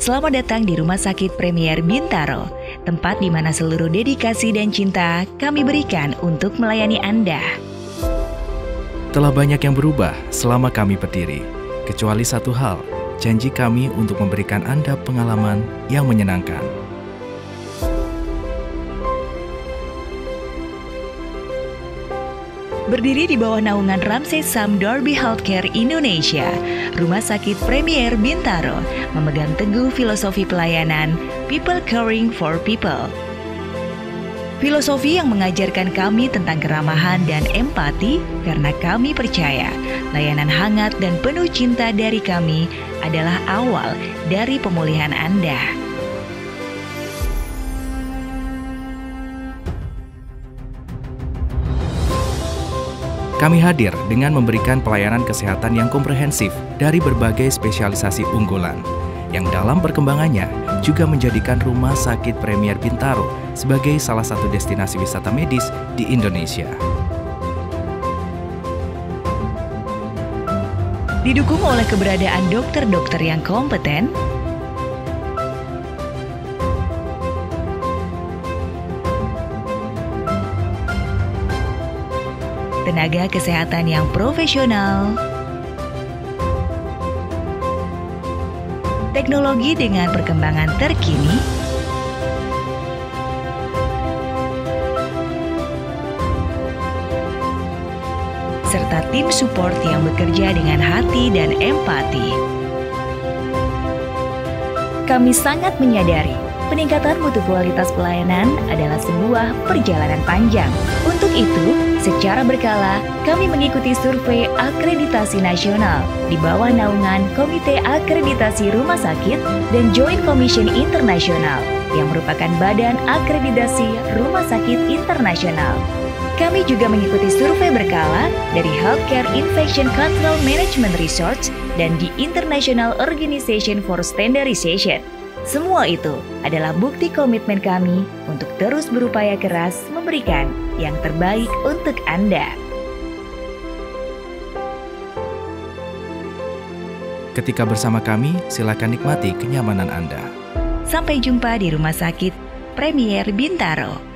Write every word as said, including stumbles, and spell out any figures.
Selamat datang di Rumah Sakit Premier Bintaro, tempat di mana seluruh dedikasi dan cinta kami berikan untuk melayani Anda. Telah banyak yang berubah selama kami berdiri, kecuali satu hal, janji kami untuk memberikan Anda pengalaman yang menyenangkan. Berdiri di bawah naungan Ramsey Sam Darby Healthcare Indonesia, Rumah Sakit Premier Bintaro memegang teguh filosofi pelayanan People Caring for People. Filosofi yang mengajarkan kami tentang keramahan dan empati karena kami percaya layanan hangat dan penuh cinta dari kami adalah awal dari pemulihan Anda. Kami hadir dengan memberikan pelayanan kesehatan yang komprehensif dari berbagai spesialisasi unggulan, yang dalam perkembangannya juga menjadikan Rumah Sakit Premier Bintaro sebagai salah satu destinasi wisata medis di Indonesia. Didukung oleh keberadaan dokter-dokter yang kompeten, tenaga kesehatan yang profesional, teknologi dengan perkembangan terkini, serta tim support yang bekerja dengan hati dan empati. Kami sangat menyadari peningkatan mutu kualitas pelayanan adalah sebuah perjalanan panjang. Untuk itu, secara berkala, kami mengikuti survei akreditasi nasional di bawah naungan Komite Akreditasi Rumah Sakit dan Joint Commission Internasional yang merupakan badan akreditasi Rumah Sakit Internasional. Kami juga mengikuti survei berkala dari Healthcare Infection Control Management Research dan di International Organization for Standardization. Semua itu adalah bukti komitmen kami untuk terus berupaya keras memberikan yang terbaik untuk Anda. Ketika bersama kami, silakan nikmati kenyamanan Anda. Sampai jumpa di Rumah Sakit Premier Bintaro.